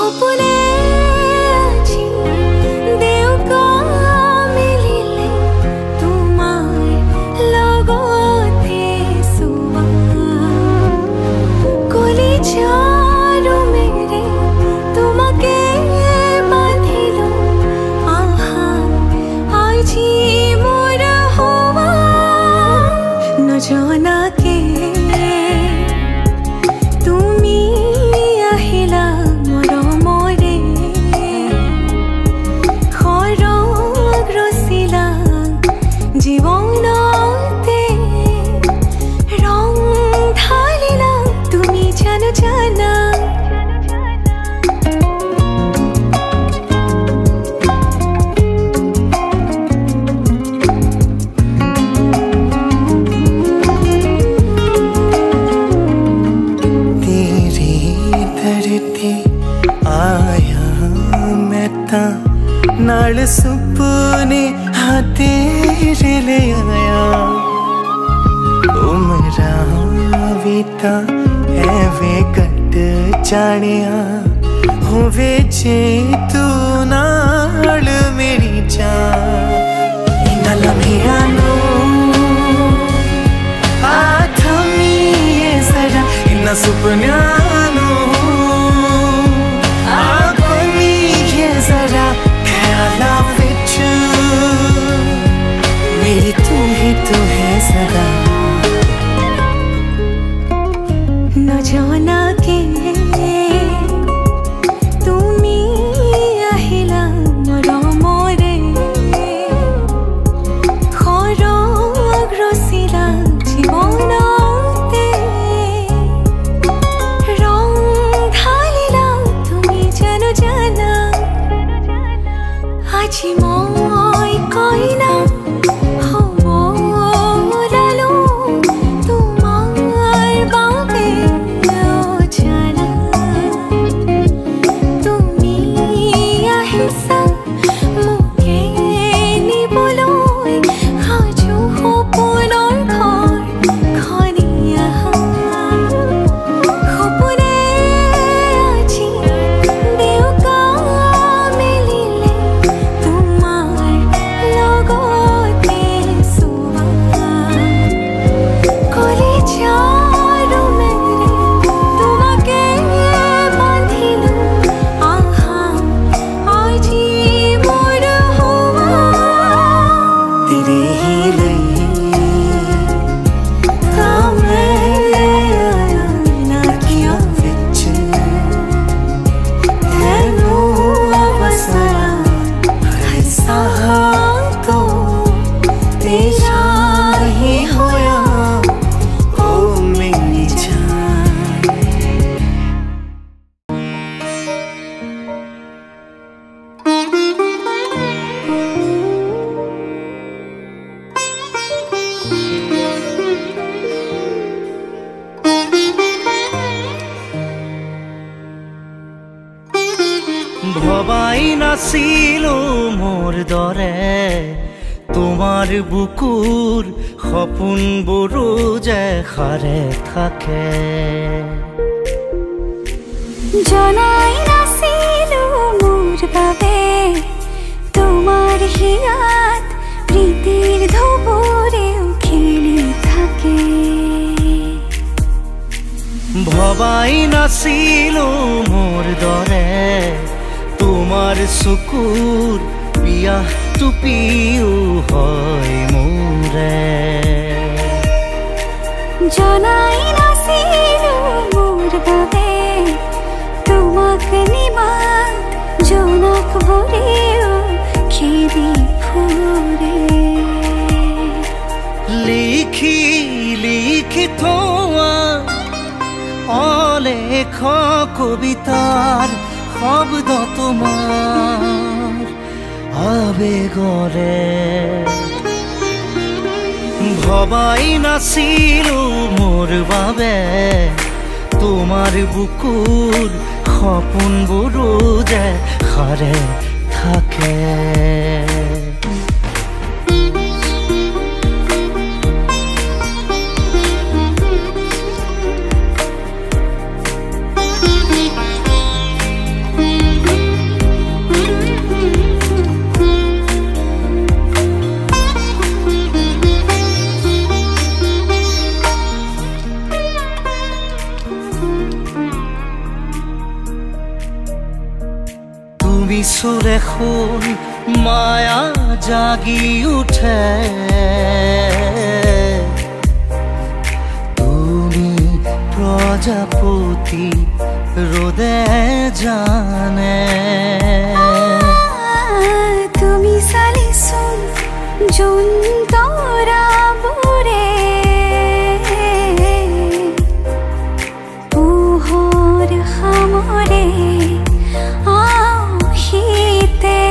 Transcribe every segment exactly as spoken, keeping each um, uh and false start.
नाल सुपने हाँ तेरे ले आया उमरा बीता एवे कट जानिया होवे जे तू नाल मेरी जान इन्ना लम्हिया नू आथमी ये जरा इन्ना सुपन्या नू आगमी ये जरा ख्याला विच मेरी तू ही तू है सदा न जाना के ভবাই নাছিলো মোর দৰে তোমাৰ বুকুৰ সপোনবোৰ যে খাৰে থাকে জনাই নাছিলো মোৰ বাবে তোমাৰ হিয়াত প্ৰীতিৰ ধুবুৰেও খেলি থাকে ভবাই নাছিলো মোৰ দৰে তোমার চকুর পিয়া টুপিও হয় মোরে জনাই নাছিলো মোৰ বাবে তোমাক নিমাত জনক ভৰেও খেদি ফুৰে লিখি লিখি থোৱা অলেখ কবিতাৰ শব্দ তোমাৰ আবেগৰে ভবাই নাছিলো মোৰ বাবে তোমাৰ বুকুৰ সপোনবোৰ যে খাৰে থাকে বিচুৰে শুন মায়া জাগি উঠে তুমি প্ৰজাপতি রোদে জানে তুমি চালিচোন যোন তৰাবোৰে পোহৰ সামৰে আশীতে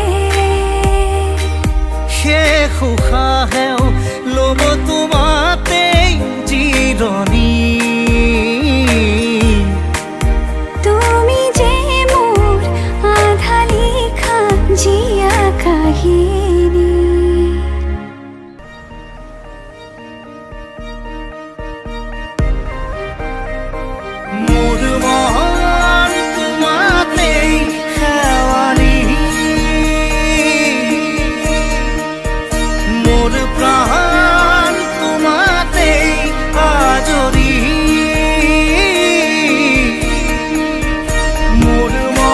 শেষ উশাহেও ল'ব তোমাতেই জিৰণি जिया काहिनी मोर मोहन तुम्हाते खेवाली मोर प्राण तुम्हाते आजरी मोर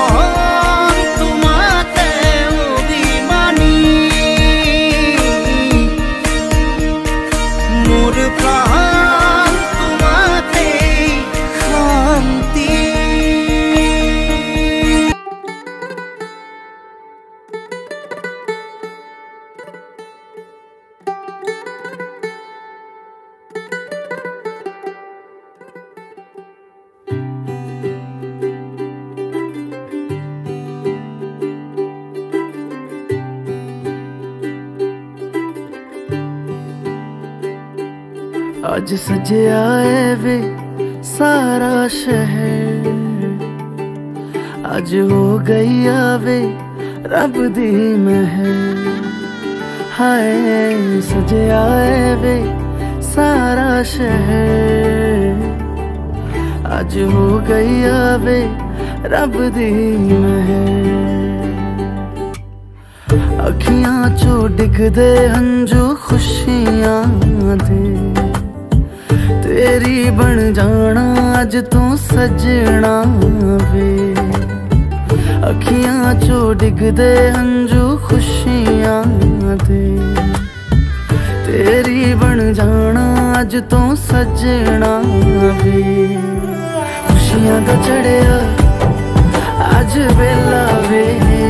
आज सजया है वे सारा शहर आज हो गई आवे रब दी महर हाय सजया है वे सारा शहर आज हो गई आवे रब दी महर अखियां चो डिगदे हंजू खुशियां दे तेरी बन जाना अज तू सजना वे अखियां चो डिगदे हंजू खुशियां दे तेरी बन जाना अज तू सजना वे खुशियां दा चढ़िया अज वेला वे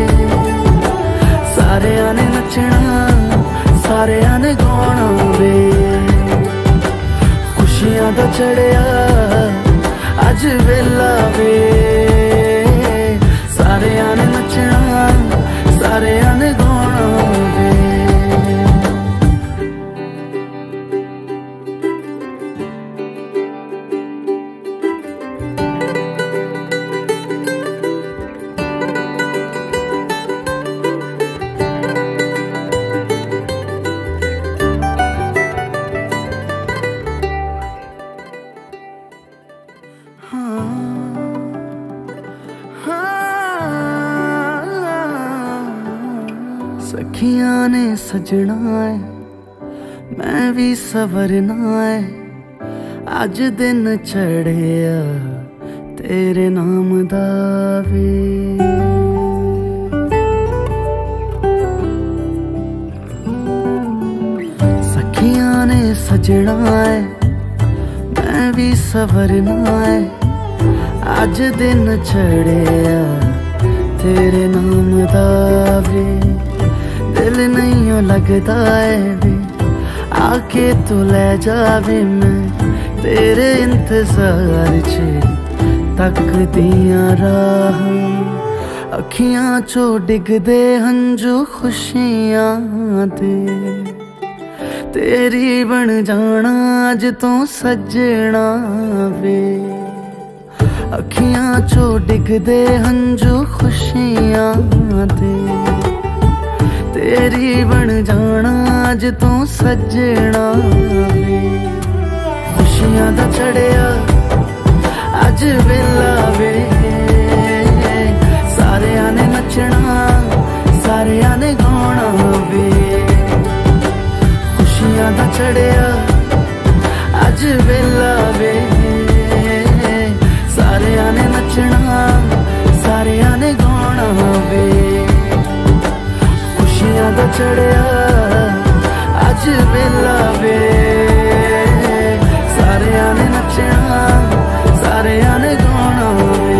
सारे ने नचना सारे ने गाना वे खुशियां दा चढ़िया अज वेला वे सारे ने नचना सारे ने गाना वे सखियां ने सजना है मैं भी सवरना है अज दिन चढ़िया तेरे नाम दावे सखियां ने सजना है मैं भी सवरना है अज दिन चढ़िया तेरे नाम दावे दिल नहीं लगता है भी आके तू ले जावे मैं तेरे इंतजार च तक दिया राह अखियां चो डिगदे हंजू खुशियां दे तेरी बन जाना अज तू सजना वे अखियां चो डिगदे हंजू खुशियां दे तेरी बन जाना अज तू सजना वे खुशियां दा चढ़िया अज वेला वे सारे ने नचना सारे ने गाना वे खुशियां दा चढ़िया अज वेला वे सारे ने नचना सारे ने गाना वे चढ़िया अज बेला वे सारे आने नचना सारे आने गाना वे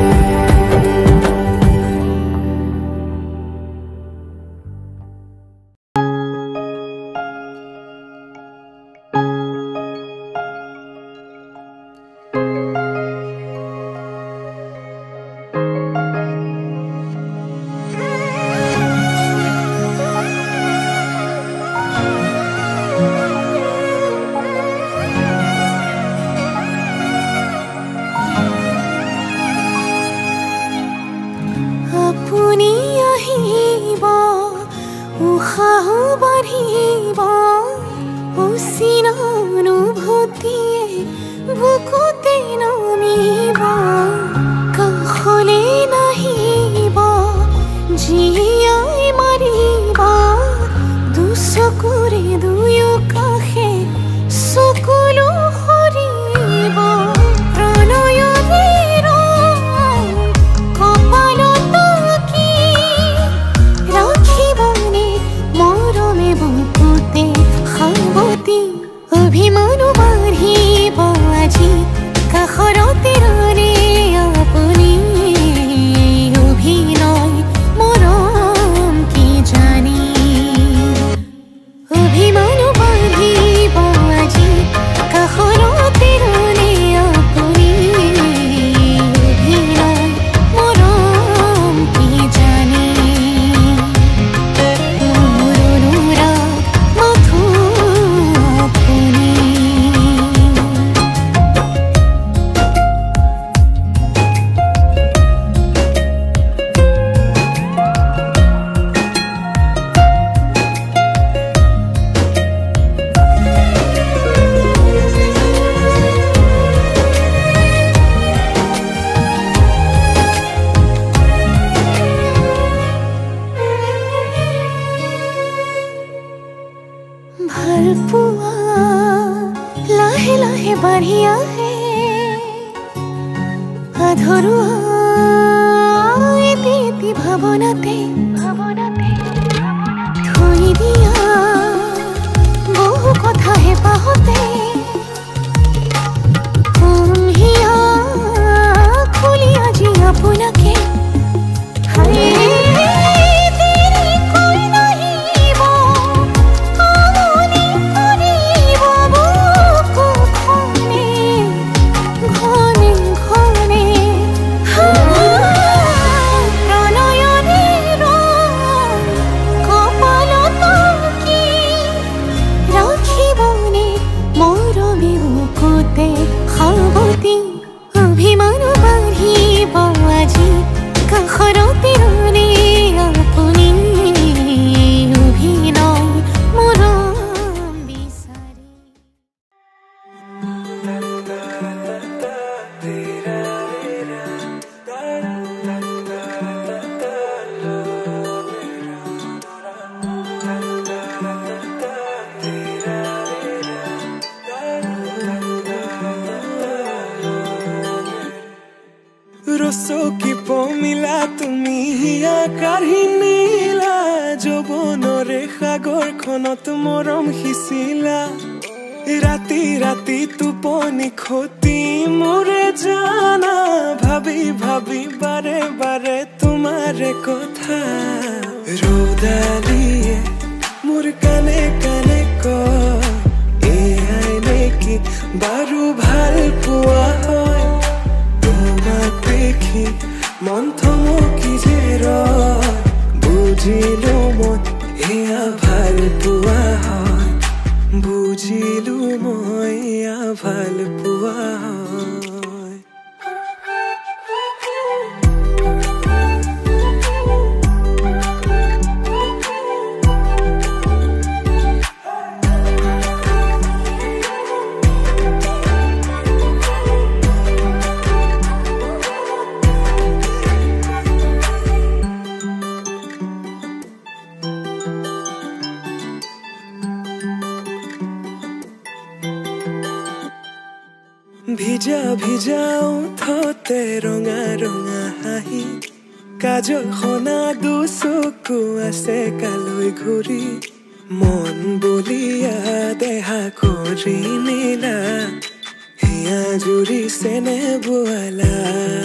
ভিজা ভিজা ওঠতে ৰঙা ৰঙা হাঁহি কাজল খনা দুচকু আছে কালৈ ঘূৰি মন বলিয়া দেহা কৰি নীলা হিয়া জুৰি চেনে বোৱালা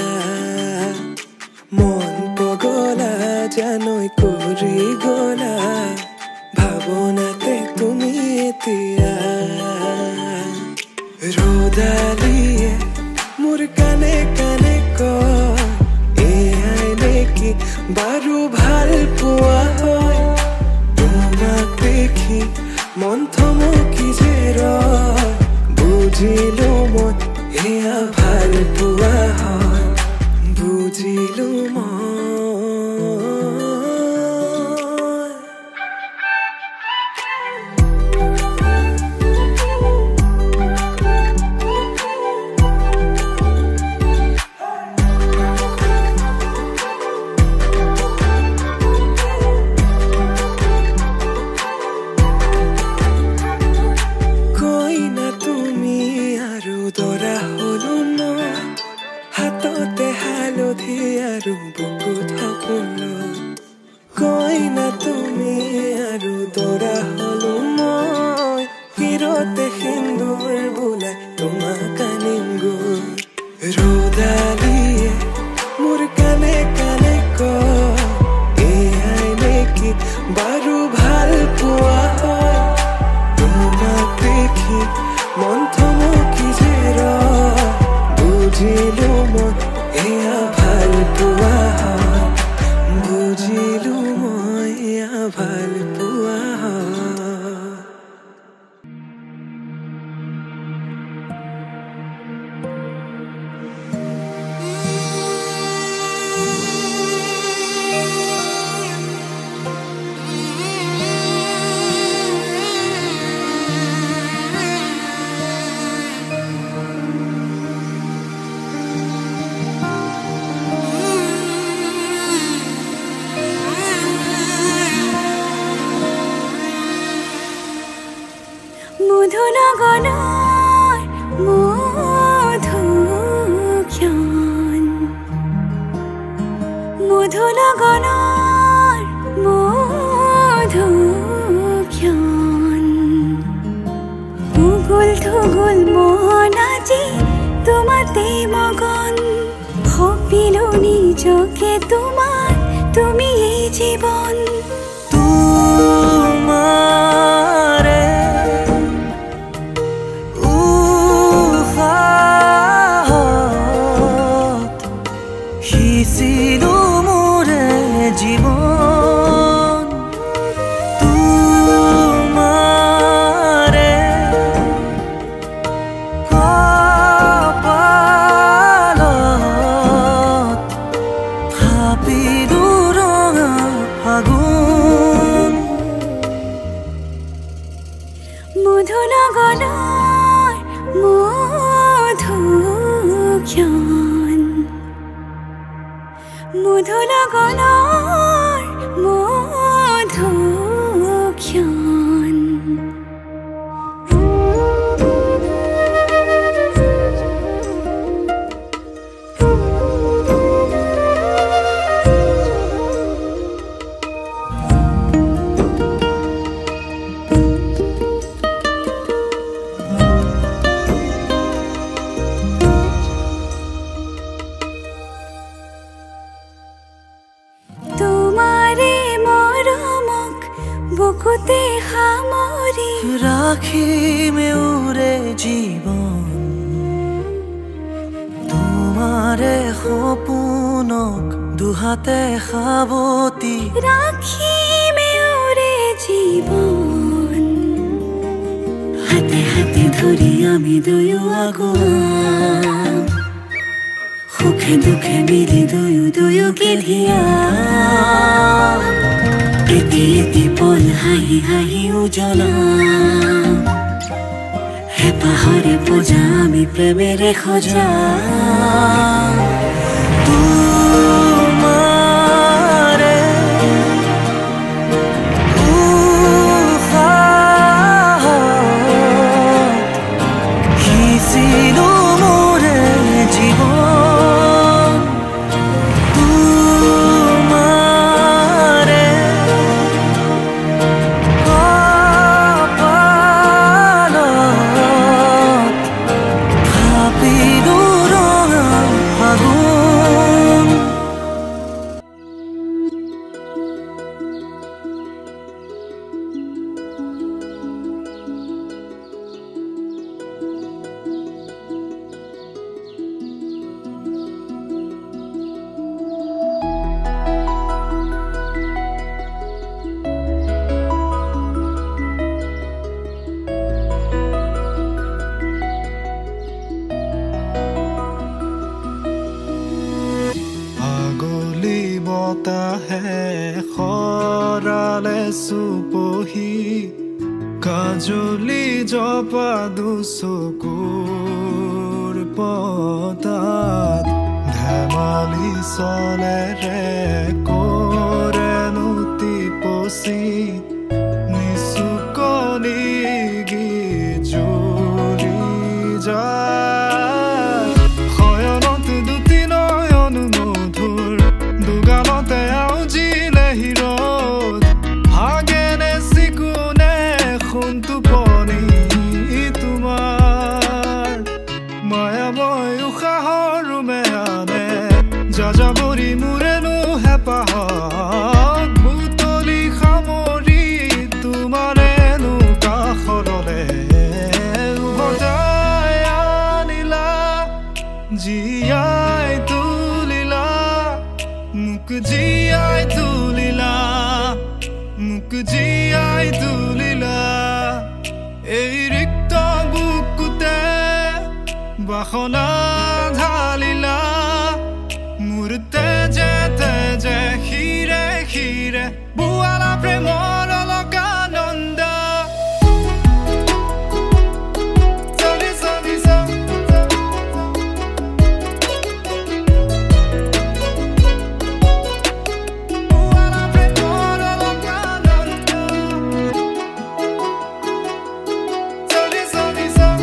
মন পগলা জানৈ কৰি গলা ভাৱনাতে তুমি এতিয়া ৰ'দালিয়ে মোৰ কানে কানে কয় এয়াই নেকি বাৰু ভাল পোৱা হয় তোমাক দেখি মন থমকি যে ৰয় বুজিলো মই এয়া ভাল পোৱা হয় বুজিলো মই Ooh খৰালে চুপহি কাজলি জপা দুচকুৰ পতাত ধেমালি চলেৰে কৰে নুতি পচি নিচুকনি গিজুৰি যায় শয়নত দুটি নয়ন মধুৰ দুগালতে আউজিলে হিৰত হাগেনে চিকুনে সোণটো পনি তোমাৰ মায়াময় উশাহৰ মেয়ানে যাযাবৰী মোৰেনো হেঁপাহত বুটলি সামৰি তোমাৰেনো কাষৰলে উভতাই আনিলা জীয়াই তুলিলা মোক জীয়াই তুলিলা মোক জীয়াই তুলিলা এই ৰিক্ত বুকুতে বাসনা ঢালিলা মোৰ তেজে তেজে শিৰে শিৰে বুৱালা প্ৰেমৰ অলকানন্দ চলি চলি চলি বুৱালা প্ৰেমৰ অলকানন্দ চলি চলি চলি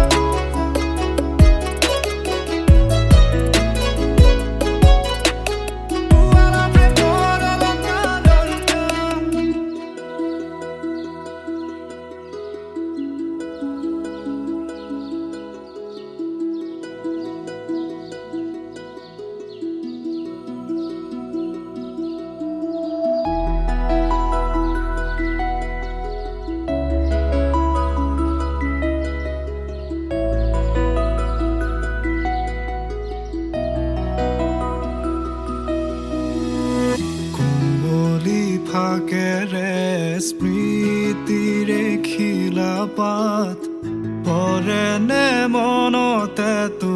ফাকেৰে স্মৃতিৰে খিলা পাত পৰেনে মনতে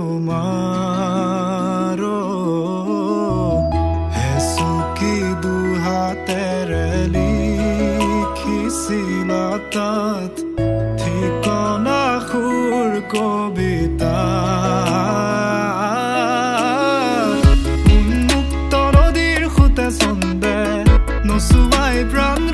তোমাৰ হেচুকি দুহাতেৰে লিখিছিলা তাত ঠিকনা সুৰ কবিতা উন্মুক্ত নদীৰ সুতে চন্দে নচুৱাই প্ৰাণ